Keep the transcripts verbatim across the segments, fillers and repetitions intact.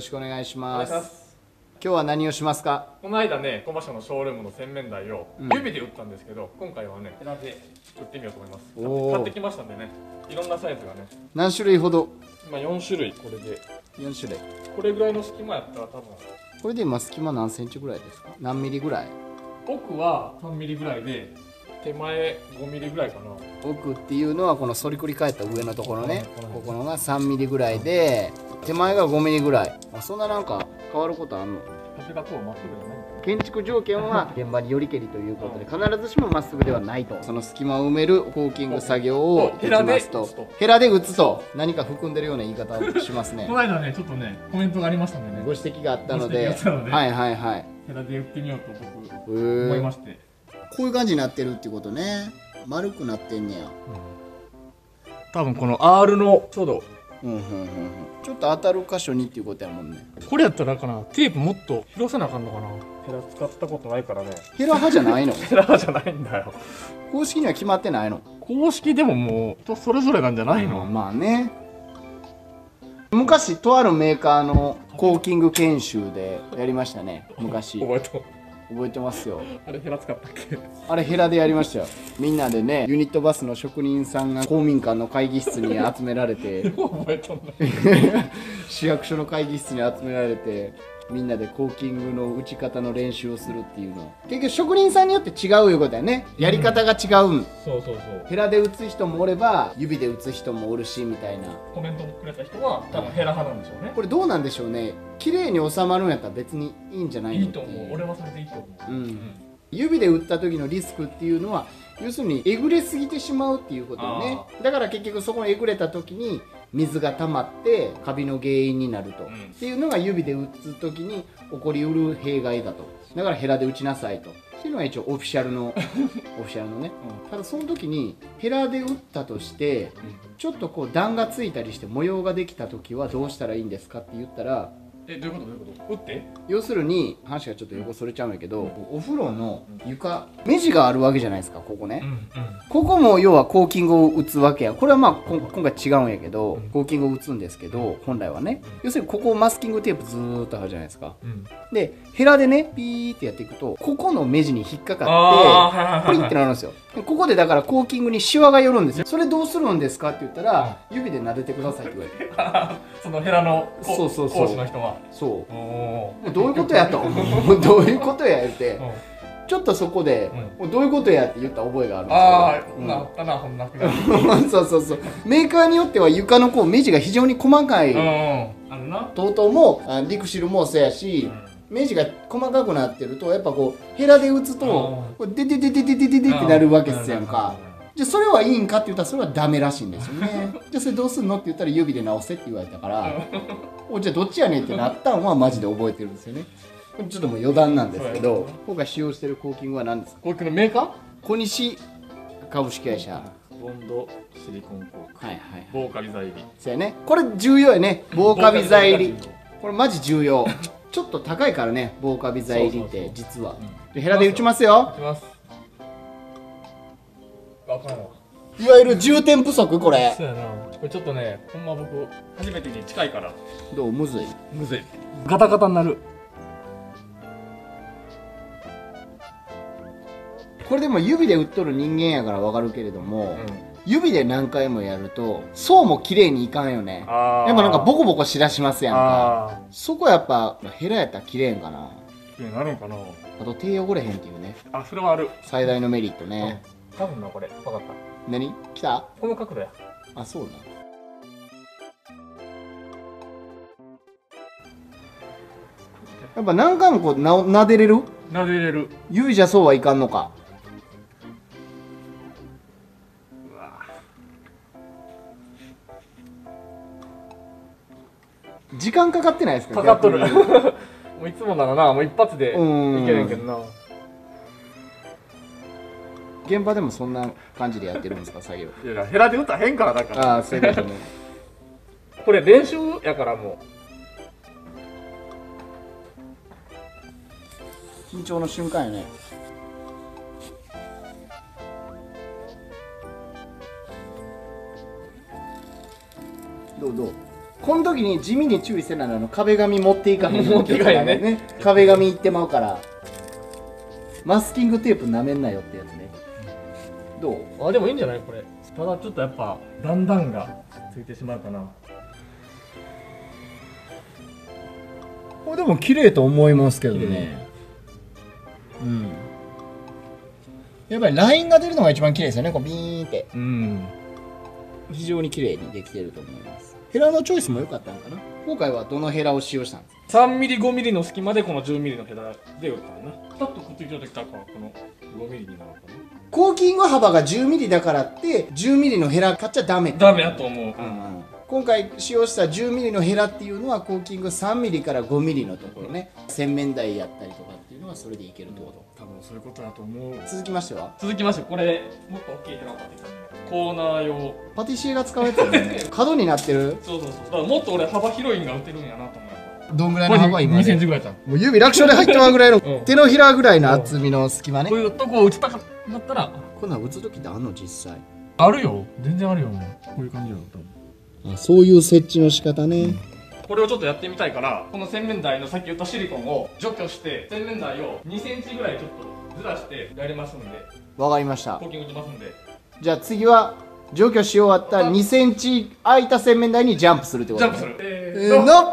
ろしくお願いしおます。 願いします。 今日は何をしますか？ この間ね、コマ社のショールームの洗面台をうん指で打ったんですけど、今回はね、ヘラで打ってみようと思います。 おー買ってきましたんでね、いろんなサイズがね、 何種類ほど？ 今よん種類これで、 よん種類。 これぐらいの隙間やったら多分、 これで今隙間何センチぐらいですか？何ミリぐらい？ 奥はさんミリぐらいで、手前ごミリぐらいかな。 奥っていうのはこの反りくり返った上のところね、 このここのがさんミリぐらいで手前がごミリぐらい。あ、そんななんか変わることあんの？ 風がこうまっすぐじゃないんだよ。 建築条件は現場によりけりということで、必ずしもまっすぐではないと。その隙間を埋めるコーキング作業をヘラで打ちますと、ヘラで打つと何か含んでるような言い方をしますね。 この間ね、ちょっとね、コメントがありましたんでね、 ご指摘があったのご指摘で、 があったのではいはいはい。 ヘラで打ってみようと僕、 へー思いまして。 こういう感じになってるってことね。丸くなってんねや。 多分この アール のちょうど、 うんうんうんうん。ちょっと当たる箇所にっていうことやもんね。 これやったらかな、テープもっと広せなあかんのかな。ヘラ使ったことないからね。 ヘラ派じゃないの？ ヘラじゃないんだよ。 公式には決まってないの？ 公式でももう人それぞれなんじゃないの、 うんまあね。昔とあるメーカーのコーキング研修でやりましたね。昔覚えと覚えてますよ。 あれヘラ使ったっけ？ あれヘラでやりましたよ。みんなでね、ユニットバスの職人さんが公民館の会議室に集められて覚えとんない市役所の会議室に集められて、みんなでコーキングの打ち方の練習をするっていうの。結局職人さんによって違ういうことだよね。やり方が違うん。 そうそうそう。 ヘラで打つ人もおれば指で打つ人もおるしみたいな。 コメントくれた人は多分ヘラ派なんでしょうね。 これどうなんでしょうね。綺麗に収まるんやったら別にいいんじゃないのいいと思う。俺はそれでいいと思う。 うん、指で打った時のリスクっていうのは要するにえぐれすぎてしまうっていうことよね。だから結局そこにえぐれた時に水が溜まってカビの原因になると、うん、っていうのが指で打つ時に起こりうる弊害だと。だからヘラで打ちなさいとっていうのが一応オフィシャルのオフィシャルのね、うん、ただその時にヘラで打ったとしてちょっとこう段がついたりして模様ができた時はどうしたらいいんですかって言ったら、 え、どういうことどういうこと？打って要するに話がちょっと横それちゃうんやけど、お風呂の床目地があるわけじゃないですか、ここね、うんうん、ここも要はコーキングを打つわけや。これはまあこ今回違うんやけど、うん、コーキングを打つんですけど本来はね、うん、要するにここマスキングテープずーっとあるじゃないですか、うん、でヘラでねピーってやっていくとここの目地に引っかかってプリンってなるんですよ。ここでだからコーキングにシワが寄るんですよ。それどうするんですかって言ったら、うん、指で撫でてくださいって言われてそのヘラの講師の人はそうどういうことやとどういうことや言って、うん、ちょっとそこで、うん、どういうことやって言った覚えがあるんですよ。ああ、うん、なったな、ほんなそうそうそう。メーカーによっては床のこう目地が非常に細かい、うん、あるな。とうとうもリクシルもそうやし、うん、目地が細かくなってるとやっぱこうヘラで打つとデデデデデデデデってなるわけっすやんか。じゃあそれはいいんかって言ったらそれはダメらしいんですよね。じゃあそれどうすんのって言ったら指で直せって言われたからおじゃあどっちやねんってなったんはマジで覚えてるんですよね。ちょっともう余談なんですけど、今回使用してるコーキングは何ですか？ コーキングのメーカー？ 小西株式会社ボンドシリコンコーク、 はいはい、 防カビ剤入り。 そうやね、これ重要やね。防カビ剤入りこれマジ重要ちょっと高いからね、防カビ剤入りって実は。でヘラで打ちますよ。打ちます。わかんない。いわゆる重点不足これ。 そうやな。これちょっとね、ほんま僕初めてに近いから。 どう？むずい？ むずい。ガタガタになる。 これでも指で打っとる人間やからわかるけれども、うん、指で何回もやると層も綺麗にいかんよね。やっぱなんかボコボコしだしますやんか。そこやっぱヘラやったら綺麗んかな。 綺麗になるんかな。 あと手汚れへんっていうね。 あ、それはある。 最大のメリットね。 うん、多分なこれ分かった。 何？来た？ この角度や。 あ、そうな。やっぱ何回もこうな撫でれる？ 撫でれる。 指じゃそうはいかんのか。うわ。時間かかってないですか？ かかっとる。もういつもならな、もう一発でいけるんけどな。 現場でもそんな感じでやってるんですか、作業？ いや、ヘラで打ったら変からだから。 ああ、そういうことね。 これ練習やからもう。緊張の瞬間やね。どうどう？ この時に地味に注意せなの壁紙持っていかへん持っていかへんね壁紙いってまうからマスキングテープなめんなよってやつね。どう？ あでもいいんじゃないこれ。ただちょっとやっぱ段々がついてしまうかな。 これでも綺麗と思いますけどね。うん。やっぱりラインが出るのが一番綺麗ですよね。こうビーンって。 うん。 非常に綺麗にできてると思います。ヘラのチョイスも良かったのかな。今回はどのヘラを使用したんですか？ さんミリ、ごミリの隙間でこのじゅうミリのヘラで打ったな。ピタッとくっついてる時からこのごミリになるのかな。 コーキング幅がじゅうミリだからってじゅうミリのヘラ買っちゃダメ。 ダメやと思う。うんうん、今回使用したじゅうミリのヘラっていうのはコーキングさんミリからごミリのところね。洗面台やったりとかっていうのはそれでいけるってこと。 多分そういうことだと思う。 続きましては続きましてこれもっと大きいヘラを買ってきた。コーナー用。 パティシエが使うやつだよね。角になってる。 そうそうそう。だからもっと俺幅広いんが打てるんやなと思う。 どんぐらいの幅今にセンチぐらいじゃん。 もう指楽勝で入ってまうぐらいの手のひらぐらいの厚みの隙間ね。 こういうとこを打ちたかったらこんなん打つ時ってあんの実際？ あるよ。全然あるよ。こういう感じだよ多分。 あ、そういう設置の仕方ね。うん、 これをちょっとやってみたいからこの洗面台のさっき言ったシリコンを除去して洗面台をにセンチぐらいちょっとずらしてやりますんで。 わかりました。 コーキング打ちますんで。 じゃあ次は除去し終わったにセンチ空いた洗面台にジャンプするってことね。 ジャンプする。 えー、の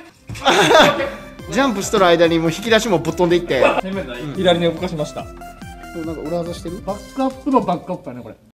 ジャンプしとる間にもう引き出しもぶっ飛んでいって洗面台左に動かしました。 なんか裏技してる？ バックアップのバックアップだねこれ。